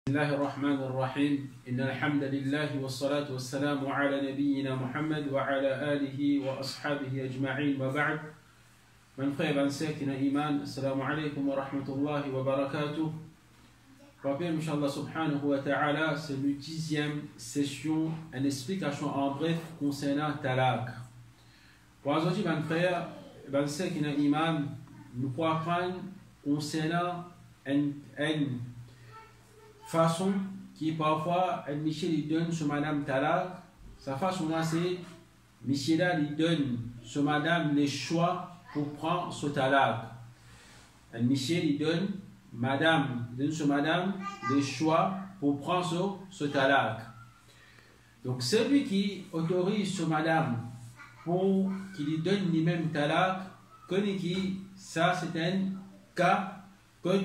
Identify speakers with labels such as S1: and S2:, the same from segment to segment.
S1: بسم الله الرحمن الرحيم إن الحمد لله والصلاة والسلام على نبينا محمد وعلى آله وأصحابه أجمعين وبعد من خير عن ساكن إيمان السلام عليكم ورحمة الله وبركاته. Rappel, Inch'Allah subhanahu wa ta'ala, c'est le 10e session, une explication en bref concernant talaq. Pour aujourd'hui, mon frère, ben saakin iman, nous pourrons apprendre concernant une façon qui parfois Michel lui donne sur Madame Talaq. Sa façon là c'est Michel là lui donne sur Madame les choix pour prendre ce Talaq. Michel lui donne sur Madame les choix pour prendre ce Talaq. Donc celui qui autorise sur Madame pour qu'il lui donne lui-même Talaq, connaît qui ça c'est un cas quand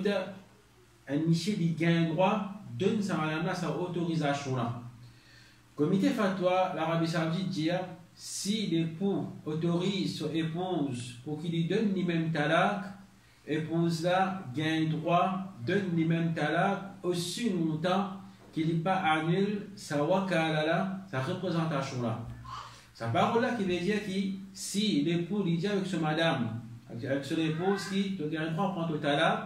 S1: Michel lui gagne droit donne sa madame là sa autorisation là. Comité fatwa, l'Arabie Saoudite dit si l'époux autorise son épouse pour qu'il lui donne lui-même talaq, épouse là gagne droit donne lui-même talaq aussi longtemps qu'il n'est pas annule sa wakala là, sa représentation là. Sa parole là qui veut dire que si l'époux lui dit avec son madame, avec son épouse qui te gagne droit prendre au talaq,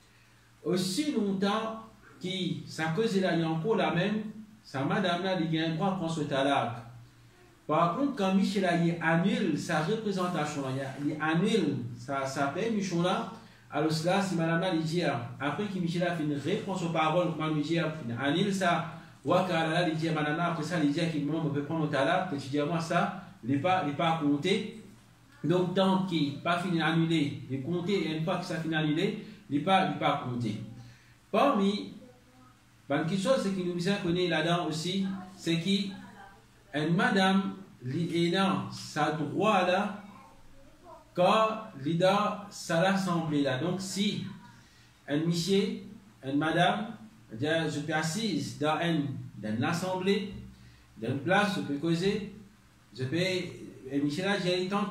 S1: aussi longtemps qui sa cause là il y a encore la même, sa madame là il a un droit à prendre ce talaq. Par contre quand Michel là il annule sa représentation là, il annule sa permission là, alors cela si madame là il dit après que Michel a fait une réponse aux paroles comment lui dire il annule ça wakala là il dit madame là après ça il dit qu'il on peut prendre le talaq, que tu dis moi ça il n'est pas compté. Donc tant qu'il n'est pas fini d'annuler, il est compté et une fois que ça finit d'annuler, il n'est pas compté. Parmi quelque chose c'est qu'il nous bien connaît là-dedans aussi, c'est qu'une madame a sa droit là quand l'ida sa l'assemblée là. Donc si un monsieur, une madame, je peux assise dans une assemblée, dans une place, je peux causer, je peux, et Michel là, j'ai une tante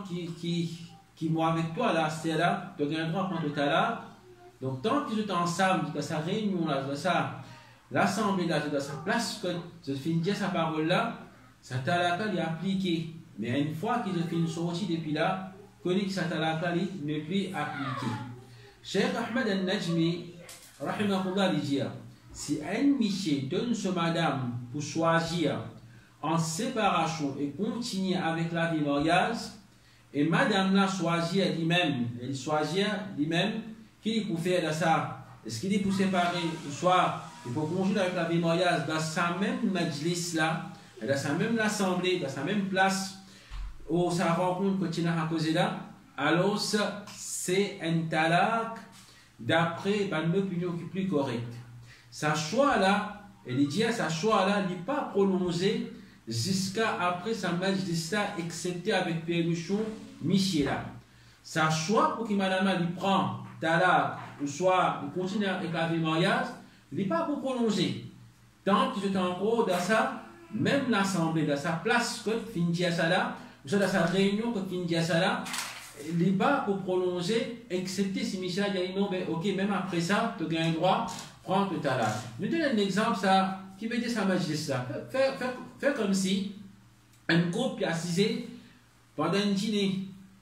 S1: qui moi avec toi là, c'est là, tu as un droit à prendre le talaq. Donc tant que je suis ensemble, dans sa réunion là, dans sa l'assemblée là, dans sa place, que je finis dire sa parole là, sa talaq est appliqué. Mais une fois que je finis sortir depuis là, connais que sa talaq n'est plus appliqué. Cheikh Ahmed al-Najmi, rahimahullah, dit si un monsieur donne ce madame pour choisir en séparation et continuer avec la vie mariage, et madame là choisit lui-même, elle choisit lui-même qu'il peut faire de ça. Est-ce qu'il est pour séparer, soit il faut conjurer avec la vie mariage dans sa même majlis là, dans sa même assemblée, dans sa même place où sa rencontre continue à causer là, alors c'est un talaq d'après une opinion qui est plus correcte. Sa choix là, elle dit sa choix là, il n'est pas prolongé jusqu'à après sa majlis là, excepté avec permission Michel là. Sa choix pour que madame lui prend talaq, ou soit il continue avec la vie mariage, il n'est pas pour prolonger. Tant que j'étais en haut dans ça, même l'assemblée, dans sa place, que finit ça là, ou soit dans sa réunion, que finit ça là, il n'est pas pour prolonger, excepté si Michel a dit non, mais ok, même après ça, tu as un droit, prends le talaq. Je donne un exemple, ça, qui veut dire sa majlis là. Faire comme si un groupe qui est assisé pendant un dîner,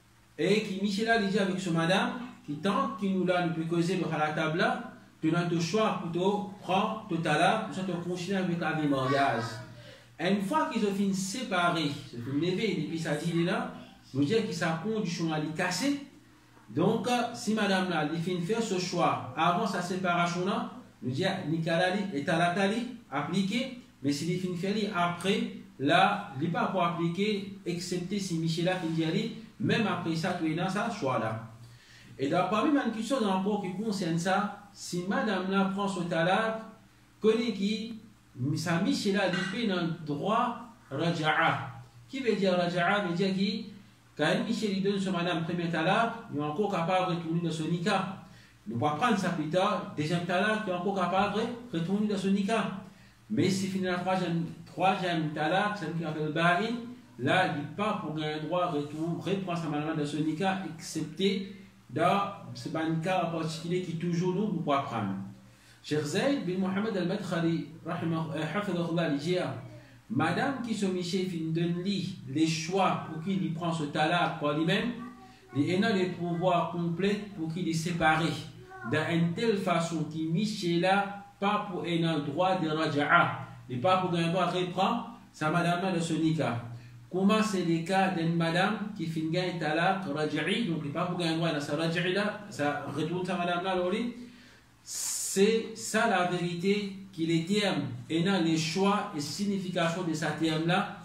S1: et qui Michel a dit avec son madame, qui tente qu'il nous l'a peut causer à la table là, tu as le choix plutôt prendre tout à l'heure, pour te continuer avec la vie mariage. Une fois qu'ils ont fini séparer, ils ont fini lever depuis sa dîner là, nous dire que sa condition a cassée. Donc si madame là, elle finit faire ce choix avant sa séparation là, nous dire Nikalali et Talatali appliqué, mais s'il finit faire après, là, il n'est pas pour appliquer, excepté si Michel a fini même après ça, tu es dans sa choix là. Et parmi quelque chose encore qui concerne ça, si madame là prend son talaq, connaît qui, sa Michel a dit dans le droit raja'a. Qui veut dire raja'a? Veut dire qui, quand Michel lui donne son madame premier talaq, il est encore capable de retourner dans son nikah. Il va prendre ça plus tard, deuxième talaq, il est encore capable de retourner dans son nikah. Mais si finit la troisième talaq, c'est qui appelle ba'in, là il n'est pas pour un droit de reprendre sa madame dans son nikah, excepté dans ce cas en particulier qui toujours nous pouvons prendre. Cheikh Zayd bin Mohamed al-Madkhali, hafidhahullah, il dit, madame qui se michait fin donne les choix pour qu'il y prend ce talaq pour lui-même, il a les pouvoirs complets pour qu'il y sépare d'une telle façon qu'il michait là, pas pour un droit de raja'a, et pas pour un droit de reprendre sa madame de ce nikah. Comment c'est le cas d'une madame qui finit un talaq raja'i, donc il n'est pas pour un droit de sa raja'i là, ça retourne sa madame là, c'est ça la vérité qui les termes et dans les choix et signification de sa terme là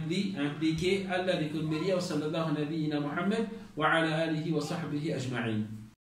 S1: impliqué Allah de Sallallahu Alaihi Muhammad wa ala alihi wa sahbihi ajma'in.